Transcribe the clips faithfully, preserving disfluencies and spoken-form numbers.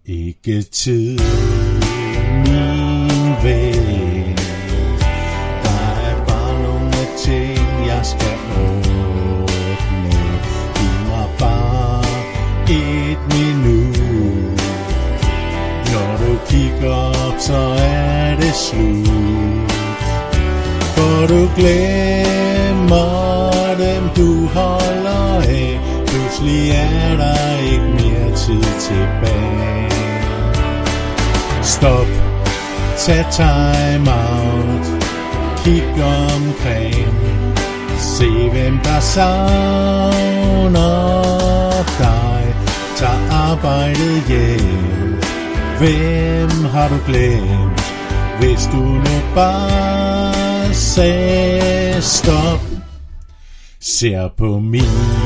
Ikke tid, min ven. Der er bare nogle ting, jeg skal ordne. Giv mig bare et minut. Når du kigger op, så er det slut. For du glemmer dem, du holder af. Pludselig er der ikke mere tid tilbage. Stop, tag time out, kig omkring, se hvem der savner dig. Tag arbejdet hjem, hvem har du glemt? Hvis du nu bare sagde stop. Ser på min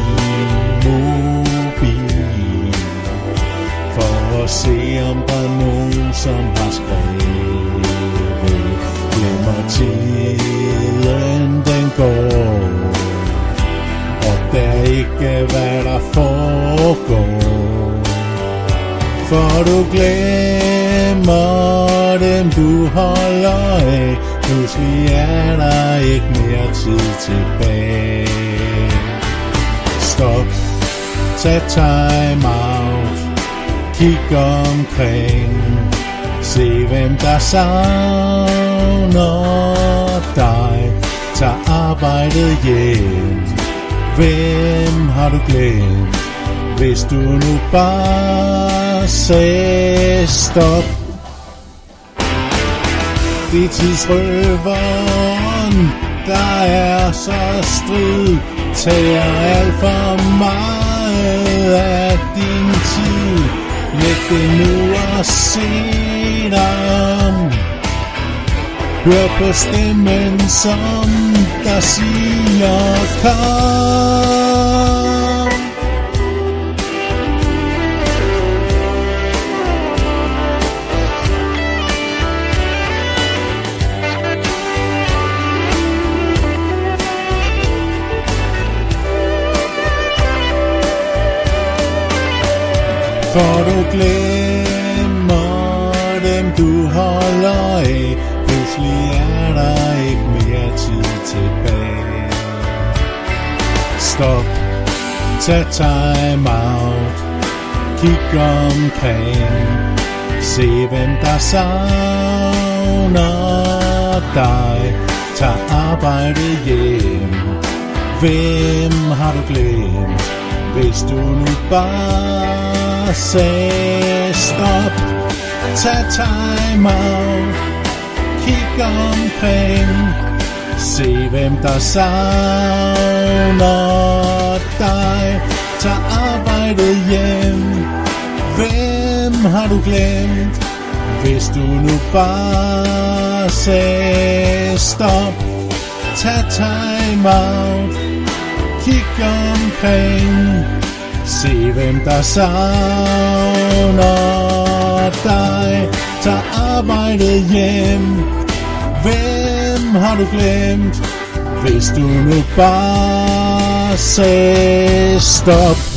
mobil for at se om der er nogen som har skrevet. Glemmer tiden den går, og der ikke hvad der foregår. For du glemmer dem du holder af. Pludselig er der ikke mere tid tilbage. Stop, tag time out, kig omkring, se hvem der savner dig. Tag arbejdet hjem, hvem har du glemt? Hvis du nu bare sagde stop. Det er tidsrøveren, der er så strid, tager alt for meget af din tid. Læg det nu og se dig om. Hør på stemmen, som der siger kom. For du glemmer dem du holder af. Pludselig er der ikke mere tid tilbage. Stop, tag time out, kig omkring, se hvem der savner dig. Tag arbejdet hjem, hvem har du glemt? Hvis du nu bare sagde stop, tag time out, kig omkring, se hvem der savner dig. Tag arbejdet hjem, hvem har du glemt? Hvis du nu bare sagde stop, tag time out, kig omkring, se hvem der savner dig. Tag arbejdet hjem, hvem har du glemt? Hvis du nu bare sagde stop.